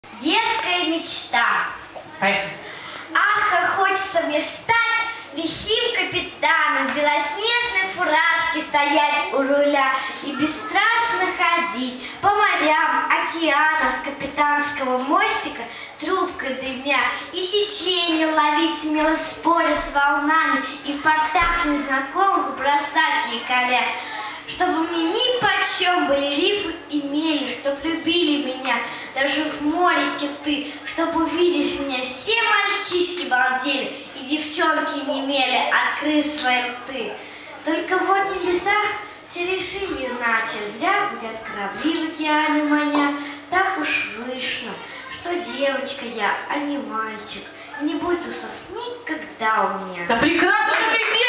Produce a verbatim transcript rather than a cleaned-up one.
Детская мечта. Поехали. Ах, как хочется мне стать лихим капитаном, в белоснежной фуражке стоять у руля и бесстрашно ходить по морям, океанам с капитанского мостика, трубкой дымя, и течение ловить, мило споря с волнами, и в портах незнакомых бросать якоря. Чтобы мне ни почем были рифы и мели, чтоб любили меня даже в море киты, чтоб, увидев меня, все мальчишки балдели и девчонки немели, открыв свои рты. Только вот в небесах все решили иначе, зря гудят корабли в океане маня. Так уж вышло, что девочка я, а не мальчик, и не будет усов никогда у меня. Да прекрасно, что ты